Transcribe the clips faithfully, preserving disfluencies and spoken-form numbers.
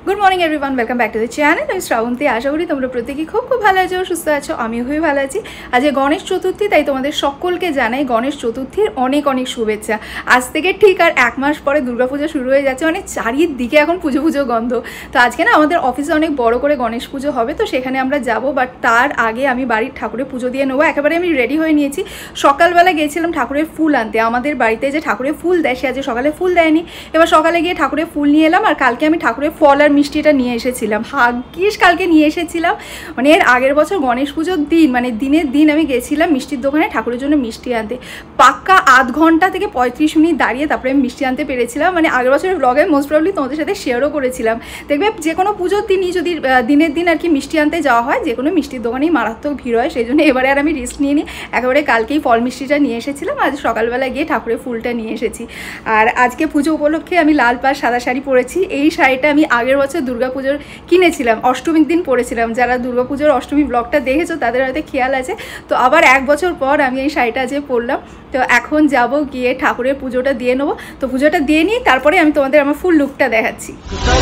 Good morning everyone welcome back to the channel আমি শ্রাবন্তী আশা করি তোমরা প্রত্যেকেই খুব খুব ভালো আছো সুস্থ আছো আমিও খুবই ভালো আছি আজ গণেশ চতুর্থী তাই তোমাদের সকলকে জানাই গণেশ চতুর্থীর অনেক অনেক শুভেচ্ছা আজ থেকে ঠিক আর এক মাস পরে দুর্গাপূজা শুরু হয়ে যাচ্ছে মানে চারিদিকে এখন পুজো পুজো গন্ধ তো আজকে না আমাদের অফিসে অনেক বড় করে গণেশ পুজো হবে তো সেখানে আমরা যাব বাট তার আগে আমি বাড়ির ঠাকুরের পুজো দিয়ে নেবো একেবারে আমি রেডি হয়ে নিয়েছি সকালবেলা গিয়েছিলাম ঠাকুরের ফুল আনতে আমাদের বাড়িতে যে ঠাকুরের ফুল দেয় সে আজ সকালে ফুল দেয়নি এবার সকালে গিয়ে ঠাকুরের ফুল নিয়ে এলাম আর কালকে আমি ঠাকুরের ফল আর মিষ্টিটা নিয়ে এসেছিলাম ভাগ্যিস কালকে নিয়ে এসেছিলাম মানে এর আগের বছর গণেশ পুজোর দিন মানে দিনের দিন আমি গেছিলাম মিষ্টির দোকানে ঠাকুরের জন্য মিষ্টি আনতে পাক্কা আধ ঘন্টা থেকে পঁয়ত্রিশ মিনিট দাঁড়িয়ে তারপরে আমি মিষ্টি আনতে পেরেছিলাম মানে আগের বছরের ব্লগে মোস্ট প্রবলি তোমাদের সাথে শেয়ারও করেছিলাম দেখবে যে কোনো পুজোর দিনই যদি দিনের দিন আর কি মিষ্টি আনতে যাওয়া হয় যে কোনো মিষ্টির দোকানেই মারাত্মক ভিড় হয় সেই জন্য এবারে আর আমি রিস্ক নিয়ে নিই একেবারে কালকেই ফল মিষ্টিটা নিয়ে এসেছিলাম আজ সকালবেলা গিয়ে ঠাকুরের ফুলটা নিয়ে এসেছি আর আজকে পুজো উপলক্ষে আমি লাল পাড় সাদা শাড়ি পরেছি এই শাড়িটা আমি আগের বছর দুর্গাপুজোর কিনেছিলাম অষ্টমীর দিন পরেছিলাম যারা দুর্গাপুজোর অষ্টমী ব্লগটা দেখেছো তাদের হয়তো খেয়াল আছে তো আবার এক বছর পর আমি এই শাড়িটা আজকে পরলাম তো এখন যাব গিয়ে ঠাকুরের পুজোটা দিয়ে নেবো তো পুজোটা দিয়ে নিই তারপরে আমি তোমাদের আমার ফুল লুকটা দেখাচ্ছি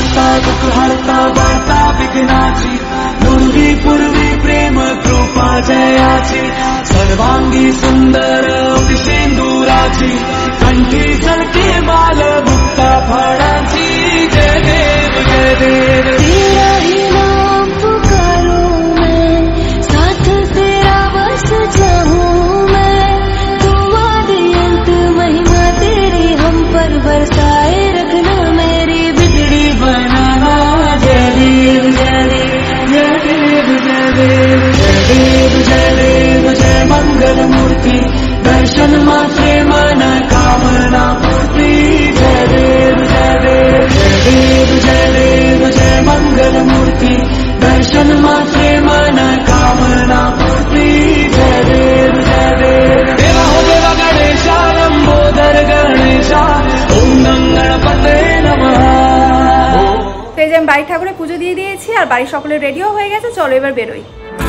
सर्वांगी सुंदर सिंदूराची कंठी झलके बाल मुक्ता फळाची जय देव जय देव तेरा ही नाम पुकारूं मैं साथ तेरा बस चाहूं मैं तू आदि अंत महिमा तेरी हम पर बरसाए रखना मेरी बिगड़ी बनाना जय देव जय देव जय देव जय देव जय देव जय देव जय मंगल मूर्ति दर्शन मात्रे मन कामना पूर्ति जय देव जय देव जय देव जय देव जय मंगल मूर्ति दर्शन मात्रे मन कामना पूर्ति जय देव जय देव देवा हो देवा गणेशा लंबोदर गणेशा ओम गणपते नमः তো এই যে আমি বাড়ির ঠাকুরের পুজো দিয়ে দিয়েছি আর বাড়ির সকলের রেডিও হয়ে গেছে চলো এবার বেরোই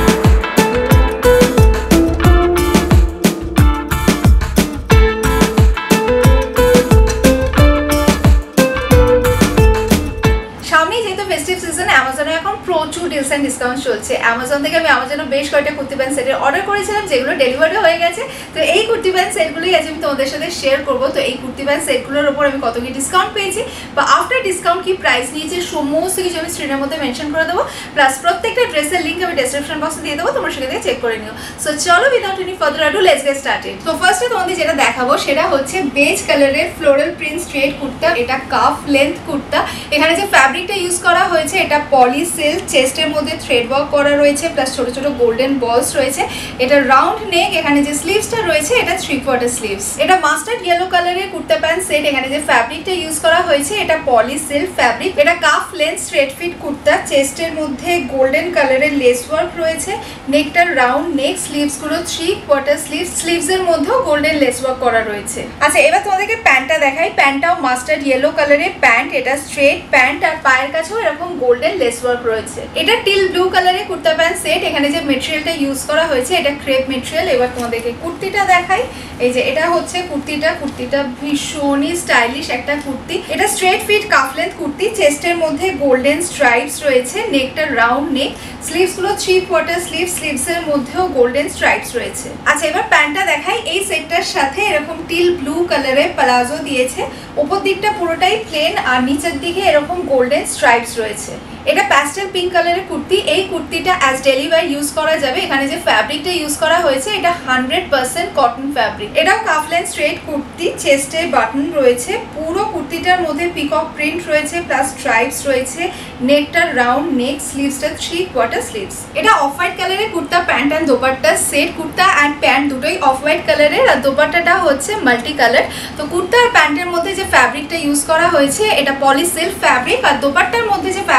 অ্যামাজনে এখন প্রচুর ডিলস এন্ড ডিসকাউন্ট চলছে অ্যামাজন থেকে আমি আমার জন্য বেশ কয়েকটা কুর্তি প্যান্ট সেটের অর্ডার করেছিলাম যেগুলো ডেলিভারি হয়ে গেছে তো এই কুর্তি প্যান্ট সেটগুলোই আজ আমি তোমাদের সাথে শেয়ার করবো তো এই কুর্তি প্যান্ট সেটগুলোর উপর আমি কত কি ডিসকাউন্ট পেয়েছি বা আফটার ডিসকাউন্ট কি প্রাইস নিয়েছে সমস্ত কিছু আমি স্ক্রিনের মধ্যে মেনশন করে দেবো প্লাস প্রত্যেকটা ড্রেসের লিঙ্ক আমি ডেসক্রিপশন বক্সে দিয়ে দেবো তোমরা সেখান থেকে চেক করে নিও সো চলো without any further ado let's get started তো ফার্স্টে তোমাদের যেটা দেখাবো সেটা হচ্ছে বেজ কালারের ফ্লোরাল প্রিন্ট স্ট্রেট কুর্তা এটা কাফ লেন্থ কুর্তা এখানে যে ফ্যাব্রিকটা ইউজ করা হয়েছে এটা পলি সিল্ক চেস্টের মধ্যে থ্রেড ওয়ার্ক করা রয়েছে প্লাস ছোট ছোট গোল্ডেন বলস রয়েছে এটা রাউন্ড নেক এখানে যে স্লিভসটা রয়েছে এটা থ্রি কোয়ার্টার স্লিভস এটা মাস্টার্ড ইয়েলো কালারের কুর্তা প্যান্ট সেট এখানে যে ফ্যাব্রিকটা ইউজ করা হয়েছে এটা পলি সিল্ক ফ্যাব্রিক এটা calf length straight fit kurta চেস্টের মধ্যে গোল্ডেন কালারের লেস ওয়ার্ক রয়েছে নেকটা রাউন্ড নেক স্লিভস গুলো থ্রি কোয়ার্টার স্লিভস স্লিভস এর মধ্যেও গোল্ডেন লেস ওয়ার্ক করা রয়েছে আচ্ছা এবার তোমাদেরকে প্যান্টটা দেখাই প্যান্টটাও মাস্টার্ড ইয়েলো কালারের প্যান্ট এটা স্ট্রেট প্যান্ট আর পায়ের কাছেও এরকম গোল্ডেন লেস ওয়ার্ক রয়েছে এটা টিল ব্লু কালারের কুর্তা প্যান্ট সেট এখানে যে মেটেরিয়ালটা ইউজ করা হয়েছে এটা ক্রেপ মেটেরিয়াল এবার তোমাদেরকে কুর্তিটা দেখাই এই যে এটা হচ্ছে কুর্তিটা কুর্তিটা ভীষণই স্টাইলিশ একটা কুর্তি এটা straight fit calf length kurti চেস্টের মধ্যে গোল্ডেন স্ট্রাইপস রয়েছে নেকটা রাউন্ড নেক স্লিভস গুলো থ্রি কোয়ার্টার স্লিভ স্লিভস এর মধ্যেও গোল্ডেন স্ট্রাইপস রয়েছে আচ্ছা এবার প্যান্টটা দেখাই এই সেটটার সাথে এরকম টিল ব্লু কালারের প্লাজো দিয়েছে উপর দিকটা পুরোটাই প্লেন আর নিচের দিকে এরকম গোল্ডেন স্ট্রাইপস রয়েছে এটা প্যাস্টেল পিঙ্ক কালারের কুর্তি এই কুর্তিটা অ্যাজ ডেলি ওয়্যার ইউজ করা যাবে এখানে যে ফ্যাব্রিকটা ইউজ করা হয়েছে এটা হান্ড্রেড পার্সেন্ট কটন ফ্যাব্রিক এটাও কাফ লেন্থ স্ট্রেট কুর্তি চেস্টে বাটন রয়েছে পুরো কুর্তিটার মধ্যে পিকক প্রিন্ট রয়েছে প্লাস স্ট্রাইপস রয়েছে নেকটা রাউন্ড নেক স্লিভসটা থ্রি কোয়ার্টার স্লিভস এটা অফ হোয়াইট কালারের kurta pant and dupatta set kurta and pant দুটোই অফ হোয়াইট কালারের আর দোপাট্টাটা হচ্ছে মাল্টি কালার তো কুর্তা আর প্যান্টের মধ্যে যে ফ্যাব্রিকটা ইউজ করা হয়েছে এটা পলি সিল্ক ফ্যাব্রিক আর দোপাট্টার মধ্যে যে ফ্যাব্রিকটা ইউজ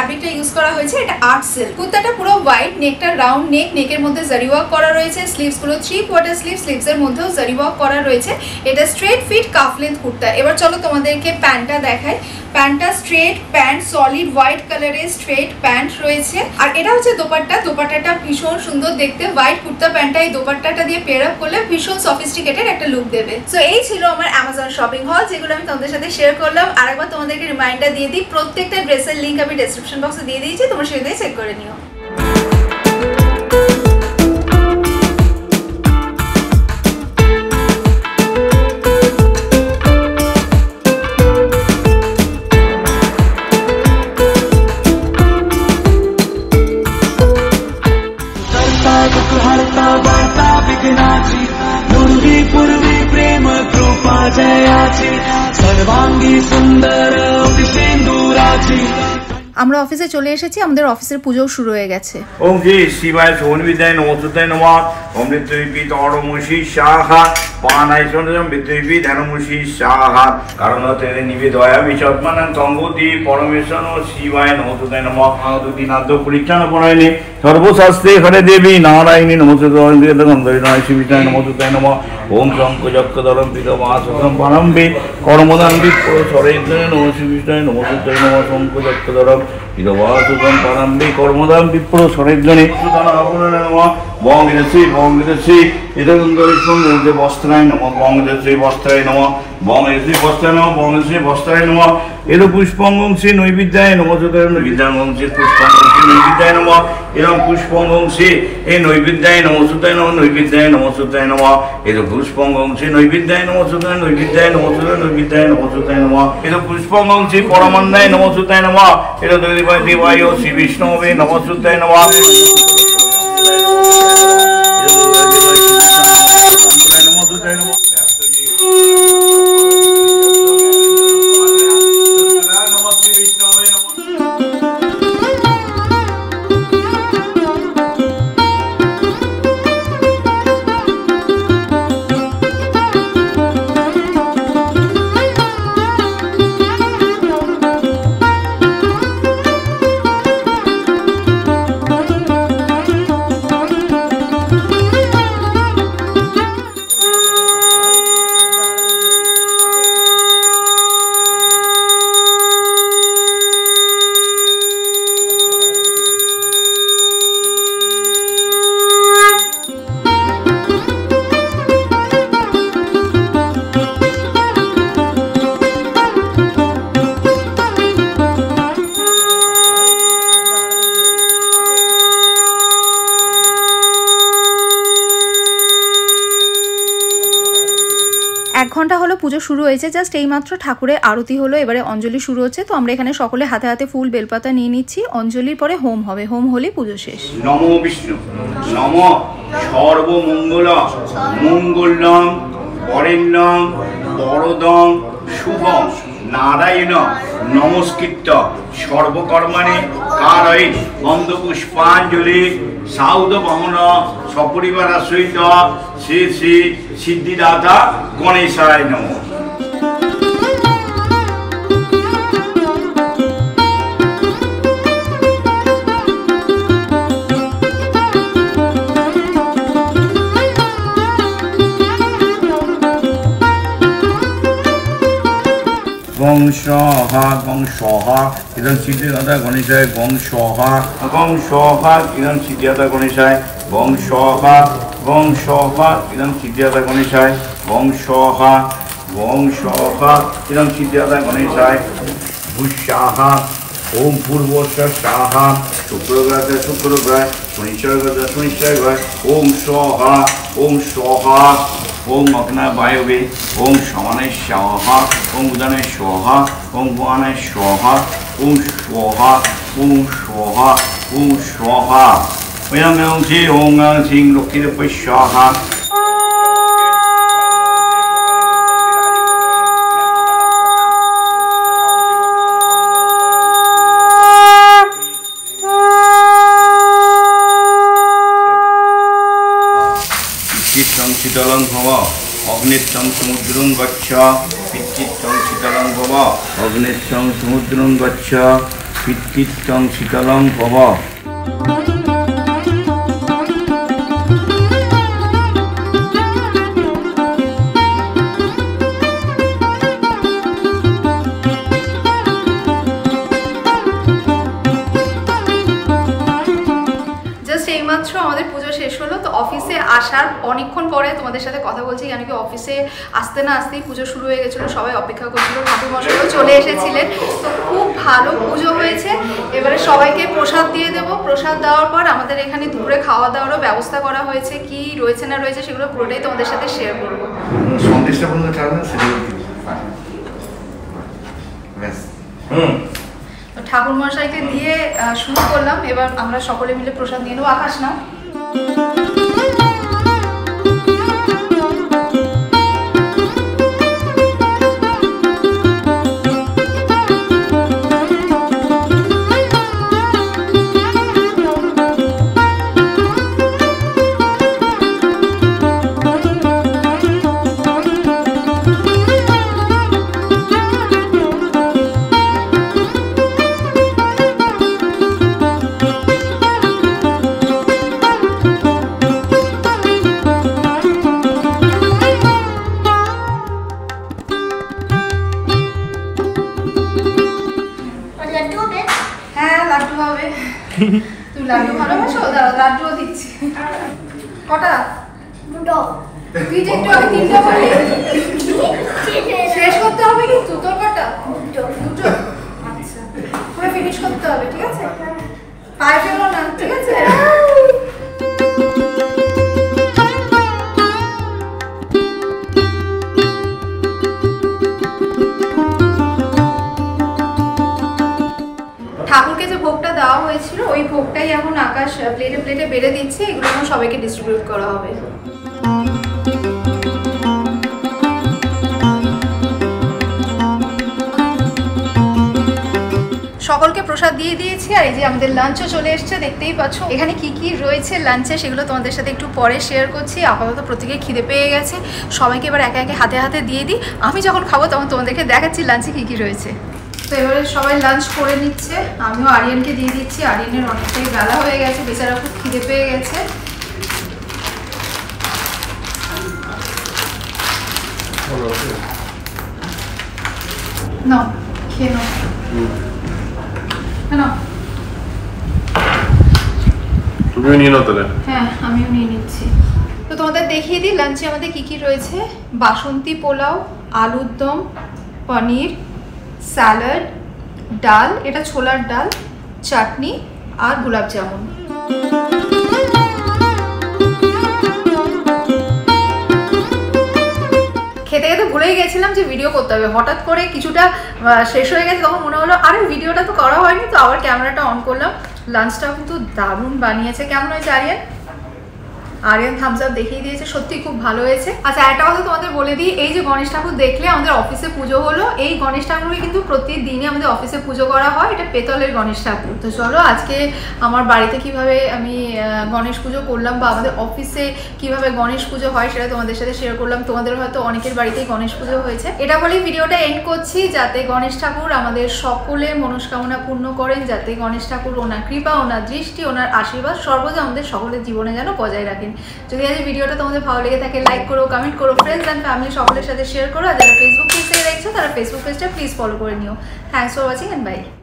করা হয়েছে, এটা আর্ট সিল্ক। কুর্তাটা পুরো হোয়াইট, নেকটা রাউন্ড নেক, নেকের মধ্যে জারি ওয়ার্ক করা রয়েছে, স্লিভস গুলো থ্রি কোয়ার্টার স্লিভ, স্লিভস এর মধ্যেও জারি ওয়ার্ক করা রয়েছে। এটা straight fit calf length kurta. এবার চলো তোমাদেরকে প্যান্টটা দেখাই। প্যান্টটা স্ট্রেট প্যান্ট, সলিড হোয়াইট কালারের স্ট্রেট প্যান্ট রয়েছে। আর এটা হচ্ছে দোপাট্টা। দোপাট্টাটা ভীষণ সুন্দর দেখতে, হোয়াইট কুর্তা প্যান্টটা এই দোপাট্টাটা দিয়ে পেয়ার আপ করলে ভীষণ সফিস্টিকেটেড একটা লুক দেবে। সো এই ছিল আমার অ্যামাজন শপিং হল, যেগুলো আমি তোমাদের সাথে শেয়ার করলাম। আরেকবার তোমাদেরকে রিমাইন্ডার দিয়ে দিই, প্রত্যেকটা ড্রেসের লিঙ্ক আমি ডেসক্রিপশন বক্সে দিয়ে দিয়েছি, তোমরা সেটাই চেক করে নিও। আমরা অফিসে চলে এসেছি, আমাদের অফিসের পুজো শুরু হয়ে গেছে। ওম শ্রী শিবায় সৌনবিদ্যায় নমস্তুতে নমঃ। ওম মৃত্যুপি তরমুষি সাহা পানায় সন্ধ্যম মৃত্যুপি ধ্যানমুষি সাহা কারণ তেরে নিবেদয়া বিচত্মানং তঙ্গতি পরমেশ্বর শিবায় নমস্তুতে নমঃ। দুটি নাদ্য পরিত্রাণ পরায়ণে সর্বশাস্ত্রে হরে দেবী নারায়ণী নমস্তুতে শিবিতায় নমস্তুতে নমঃ। ওম শঙ্কচক্রধরম পিতমাসুতম পারম্বে কর্মদান বিপ্র সরেন্দ্রে নমঃ শিবিতায় নমস্তুতে নমঃ। শঙ্কচক্রধরম পিতমাসুতম পারম্বে কর্মদান বিপ্র সরেন্দ্রে নমঃ। বঙ্গদেশী বঙ্গদেশী ইদঙ্গরিষ্মে বস্ত্রায় নমঃ। বঙ্গদেশী বস্ত্রায় নমঃ। বঙ্গদেশী বস্ত্রায় নমঃ। বঙ্গদেশী বস্ত্রায় নমঃ। এর পুষ্পঙ্গংসী নৈবিদ্যায় নমস্তুতে বিদ্যাঙ্গংসী পুষ্পঙ্গংসী নৈবিদ্যায় নমঃ। এরম পুষ্পঙ্গংসী এই নৈবিদ্যায় নমস্তুতে নমঃ। নৈবিদ্যায় নমস্তুতে নমঃ। এর পুষ্পঙ্গংসী নৈবিদ্যায় নমস্তুতে নৈবিদ্যায় নমস্তুতে নৈবিদ্যায় নমস্তুতে নমঃ। এর পুষ্পঙ্গংসী পরমান্নায় নমস্তুতে নমঃ। এর দেবায় দেবায় শ্রী বিষ্ণবে নমস্তুতে নমঃ। এক ঘন্টা হলো পুজো শুরু হয়েছে, জাস্ট এইমাত্র ঠাকুরের আরতি হলো, এবারে অঞ্জলি শুরু হচ্ছে। তো আমরা এখানে সকলে হাতে হাতে ফুল বেলপাতা নিয়ে নিচ্ছি। অঞ্জলির পরে হোম হবে, হোম হলে পুজো শেষ। নমো বিষ্ণু নম সর্বমঙ্গল মঙ্গলং বরেণ্যং বরদং শুভং নারায়ণ নমস্কৃত্য সর্বকর্মাণি কারয়ে অন্ধপুষ্পাঞ্জলি সাউদ বহন সপরিবার সহিত শ্রী শ্রী সিদ্ধিদাতা গণেশায় নমঃ। বংশহা বংশহা ইদং সিদ্ধিদাতা গণেশায় বংশহা বংশহা ইদং সিদ্ধিদাতা গণেশায় বংশহা বংশহা ইদং সিদ্ধিদাতা গণেশায় বংশহা বংশহা ইদং সিদ্ধিদাতা গণেশায় ভূষাহা ওম পূর্বশ সাহা শুক্রগ্রহে শুক্রগ্রহে শনিশ্চর গ্রহে শনিশ্চর গ্রহে ওম স্বহা ওম স্বহা ওম অগ্না বায়বে ওম সমানে স্বাহা ওম উদানে স্বাহা ওম গুণানে স্বাহা ওম স্বাহা ওম স্বাহা ওম স্বাহা ওম ওম শ্রী ওম সিং লক্ষ্মীর স্বাহা। শীতলং ভব অগ্নিচ্ছং সমুদ্রং গচ্ছ পিচ্ছিচ্ছং শীতলং ভব অগ্নিচ্ছং সমুদ্রং গচ্ছ চিত্তিত্তং শীতলং পব। এইমাত্র আমাদের পুজো শেষ হলো, তো অফিসে আসার অনেকক্ষণ পরে তোমাদের সাথে কথা বলছি, কেন কি অফিসে আসতে না আসতেই পুজো শুরু হয়ে গেছিলো, সবাই অপেক্ষা করছিল, ঠাকুরমশাইও চলে এসেছিলেন। তো খুব ভালো পুজো হয়েছে। এবারে সবাইকে প্রসাদ দিয়ে দেবো। প্রসাদ দেওয়ার পর আমাদের এখানে দুপুরে খাওয়া দাওয়ারও ব্যবস্থা করা হয়েছে। কি রয়েছে না রয়েছে সেগুলো পুরোটাই তোমাদের সাথে শেয়ার করবো। তো ঠাকুর মশাইকে দিয়ে শুরু করলাম। এবার আমরা সকলে মিলে প্রসাদ নিয়ে নেবো। আকাশ না তুমি লাড্ডু ভালোবাসো? দাঁড়া লাড্ডুও দিচ্ছি। কটা? দুটো। তুই যে একটু আগে তিনটা বলি, শেষ করতে হবে কিন্তু। তোর কটা? দুটো। দুটো? আচ্ছা, পুরো ফিনিশ করতে হবে, ঠিক আছে? পায়ে ফেলো না, ঠিক আছে? ঠাকুরকে যে ভোগটা দেওয়া হয়েছিল ওই ভোগটাই এখন আকাশ প্লেটে প্লেটে বেড়ে দিচ্ছে। এগুলো এখন সবাইকে ডিস্ট্রিবিউট করা হবে। সকলকে প্রসাদ দিয়ে দিয়েছি। আর এই যে আমাদের লাঞ্চও চলে এসছে, দেখতেই পাচ্ছ। এখানে কি কি রয়েছে লাঞ্চে সেগুলো তোমাদের সাথে একটু পরে শেয়ার করছি। আপাতত প্রত্যেকে খিদে পেয়ে গেছে, সবাইকে এবার একে একে হাতে হাতে দিয়ে দিই। আমি যখন খাবো তখন তোমাদেরকে দেখাচ্ছি লাঞ্চে কি কি রয়েছে। তো এবারে সবাই লাঞ্চ করে নিচ্ছে, আমিও আরিয়ানকে দিয়ে দিচ্ছি। আরিয়ানের অনেকটাই বেলা হয়ে গেছে, বেচারা খুব খিদে পেয়ে গেছে। নাও খেয়ে নাও। নাও তুমিও নিয়ে নাও তাহলে। হ্যাঁ আমিও নিয়ে নিচ্ছি। তো তোমাদের দেখিয়ে দিই লাঞ্চে আমাদের কি কি রয়েছে। বাসন্তী পোলাও, আলুর দম, পনির, স্যালাড, ডাল, এটা ছোলার ডাল, চাটনি আর গোলাপ জামুন। খেতে খেতে ভুলেই গেছিলাম যে ভিডিও করতে হবে। হঠাৎ করে কিছুটা শেষ হয়ে গেছে, তখন মনে হলো আরে ভিডিওটা তো করা হয়নি, তো আবার ক্যামেরাটা অন করলাম। লাঞ্চটাও কিন্তু দারুণ বানিয়েছে। কেমন হয়েছে আরিয়ান? আরিয়ান থামস আপ দেখিয়ে দিয়েছে, সত্যি খুব ভালো হয়েছে। আচ্ছা একটা কথা তোমাদের বলে দিই, এই যে গণেশ ঠাকুর দেখলে আমাদের অফিসে পুজো হলো, এই গণেশ ঠাকুরকে কিন্তু প্রতিদিনই আমাদের অফিসে পুজো করা হয়। এটা পেতলের গণেশ ঠাকুর। তো চলো আজকে আমার বাড়িতে কিভাবে আমি গণেশ পুজো করলাম বা আমাদের অফিসে কিভাবে গণেশ পুজো হয় সেটা তোমাদের সাথে শেয়ার করলাম। তোমাদের হয়তো অনেকের বাড়িতেই গণেশ পুজো হয়েছে। এটা বলেই ভিডিওটা এন্ড করছি, যাতে গণেশ ঠাকুর আমাদের সকলের মনস্কামনা পূর্ণ করেন, যাতে গণেশ ঠাকুর ওনার কৃপা, ওনার দৃষ্টি, ওনার আশীর্বাদ সর্বদা আমাদের সকলের জীবনে যেন বজায় রাখেন। যদি আজ ভিডিওটা তোমাদের ভালো লেগে থাকে লাইক করো, কমেন্ট করো, ফ্রেন্ডস অ্যান্ড ফ্যামিলি সকলের সাথে শেয়ার করো। আর যারা ফেসবুক পেজ থেকে দেখছো তারা ফেসবুক পেজটা প্লিজ ফলো করে নিও। Thanks for watching and by.